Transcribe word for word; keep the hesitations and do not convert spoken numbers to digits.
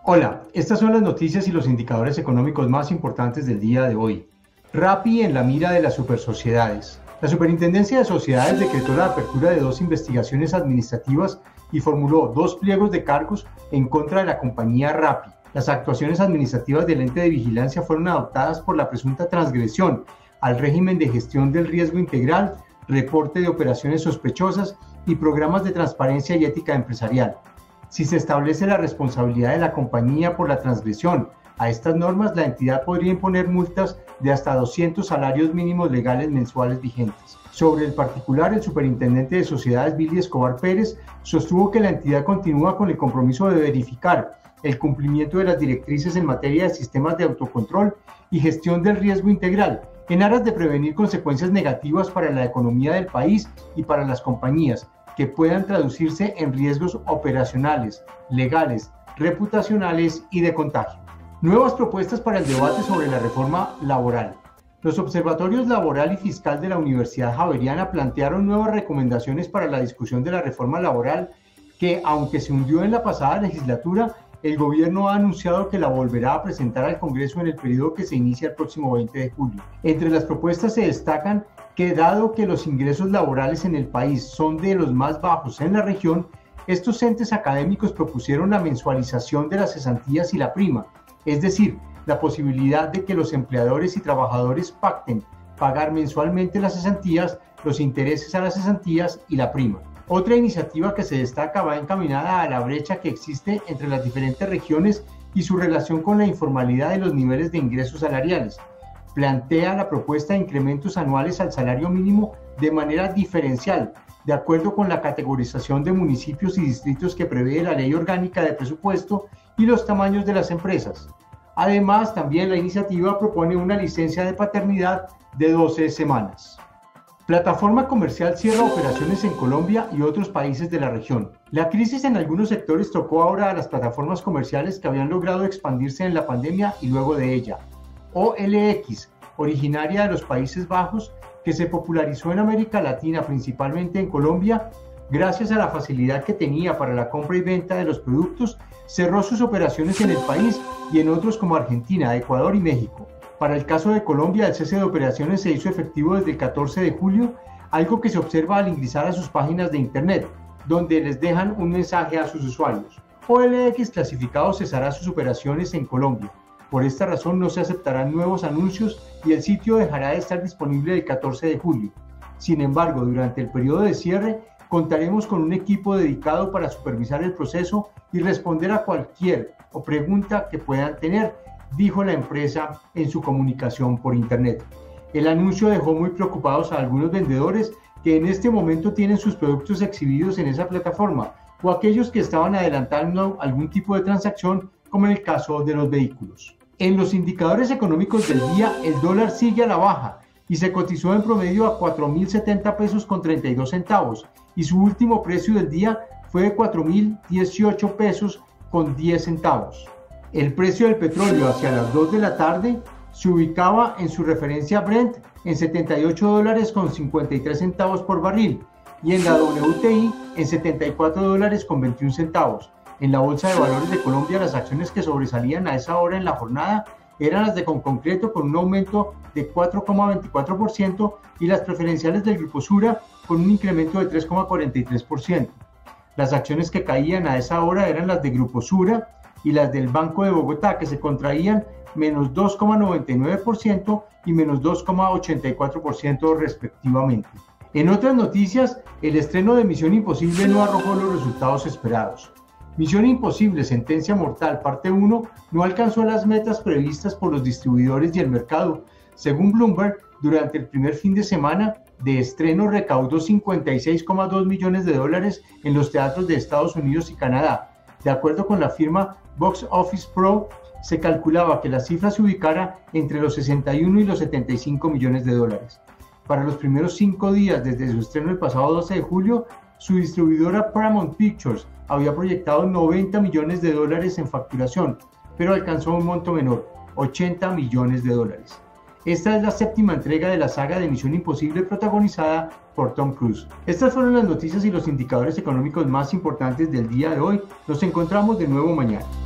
Hola, estas son las noticias y los indicadores económicos más importantes del día de hoy. Rappi en la mira de las supersociedades. La Superintendencia de Sociedades decretó la apertura de dos investigaciones administrativas y formuló dos pliegos de cargos en contra de la compañía Rappi. Las actuaciones administrativas del ente de vigilancia fueron adoptadas por la presunta transgresión al régimen de gestión del riesgo integral, reporte de operaciones sospechosas y programas de transparencia y ética empresarial. Si se establece la responsabilidad de la compañía por la transgresión a estas normas, la entidad podría imponer multas de hasta doscientos salarios mínimos legales mensuales vigentes. Sobre el particular, el superintendente de sociedades, Billy Escobar Pérez, sostuvo que la entidad continúa con el compromiso de verificar el cumplimiento de las directrices en materia de sistemas de autocontrol y gestión del riesgo integral, en aras de prevenir consecuencias negativas para la economía del país y para las compañías, que puedan traducirse en riesgos operacionales, legales, reputacionales y de contagio. Nuevas propuestas para el debate sobre la reforma laboral. Los observatorios laboral y fiscal de la Universidad Javeriana plantearon nuevas recomendaciones para la discusión de la reforma laboral que, aunque se hundió en la pasada legislatura, el gobierno ha anunciado que la volverá a presentar al Congreso en el periodo que se inicia el próximo veinte de julio. Entre las propuestas se destacan que, dado que los ingresos laborales en el país son de los más bajos en la región, estos entes académicos propusieron la mensualización de las cesantías y la prima, es decir, la posibilidad de que los empleadores y trabajadores pacten pagar mensualmente las cesantías, los intereses a las cesantías y la prima. Otra iniciativa que se destaca va encaminada a la brecha que existe entre las diferentes regiones y su relación con la informalidad de los niveles de ingresos salariales. Plantea la propuesta de incrementos anuales al salario mínimo de manera diferencial, de acuerdo con la categorización de municipios y distritos que prevé la Ley Orgánica de Presupuesto y los tamaños de las empresas. Además, también la iniciativa propone una licencia de paternidad de doce semanas. Plataforma comercial cierra operaciones en Colombia y otros países de la región. La crisis en algunos sectores tocó ahora a las plataformas comerciales que habían logrado expandirse en la pandemia y luego de ella. O L X, originaria de los Países Bajos, que se popularizó en América Latina, principalmente en Colombia, gracias a la facilidad que tenía para la compra y venta de los productos, cerró sus operaciones en el país y en otros como Argentina, Ecuador y México. Para el caso de Colombia, el cese de operaciones se hizo efectivo desde el catorce de julio, algo que se observa al ingresar a sus páginas de internet, donde les dejan un mensaje a sus usuarios. O L X clasificado cesará sus operaciones en Colombia. Por esta razón no se aceptarán nuevos anuncios y el sitio dejará de estar disponible el catorce de julio. Sin embargo, durante el periodo de cierre, contaremos con un equipo dedicado para supervisar el proceso y responder a cualquier o pregunta que puedan tener, dijo la empresa en su comunicación por internet. El anuncio dejó muy preocupados a algunos vendedores que en este momento tienen sus productos exhibidos en esa plataforma o aquellos que estaban adelantando algún tipo de transacción, como en el caso de los vehículos. En los indicadores económicos del día, el dólar sigue a la baja y se cotizó en promedio a cuatro mil setenta pesos con treinta y dos centavos y su último precio del día fue de cuatro mil dieciocho pesos con diez centavos. El precio del petróleo hacia las dos de la tarde se ubicaba en su referencia Brent en setenta y ocho dólares con cincuenta y tres centavos por barril y en la W T I en setenta y cuatro dólares con veintiún centavos. En la Bolsa de Valores de Colombia, las acciones que sobresalían a esa hora en la jornada eran las de Conconcreto con un aumento de cuatro coma veinticuatro por ciento y las preferenciales del Grupo Sura con un incremento de tres coma cuarenta y tres por ciento. Las acciones que caían a esa hora eran las de Grupo Sura y las del Banco de Bogotá, que se contraían menos dos coma noventa y nueve por ciento y menos dos coma ochenta y cuatro por ciento respectivamente. En otras noticias, el estreno de Misión Imposible no arrojó los resultados esperados. Misión Imposible, Sentencia Mortal, parte uno, no alcanzó las metas previstas por los distribuidores y el mercado. Según Bloomberg, durante el primer fin de semana de estreno recaudó cincuenta y seis coma dos millones de dólares en los teatros de Estados Unidos y Canadá. De acuerdo con la firma Box Office Pro, se calculaba que la cifra se ubicara entre los sesenta y uno y los setenta y cinco millones de dólares. Para los primeros cinco días desde su estreno el pasado doce de julio, su distribuidora Paramount Pictures había proyectado noventa millones de dólares en facturación, pero alcanzó un monto menor, ochenta millones de dólares. Esta es la séptima entrega de la saga de Misión Imposible protagonizada por Tom Cruise. Estas fueron las noticias y los indicadores económicos más importantes del día de hoy. Nos encontramos de nuevo mañana.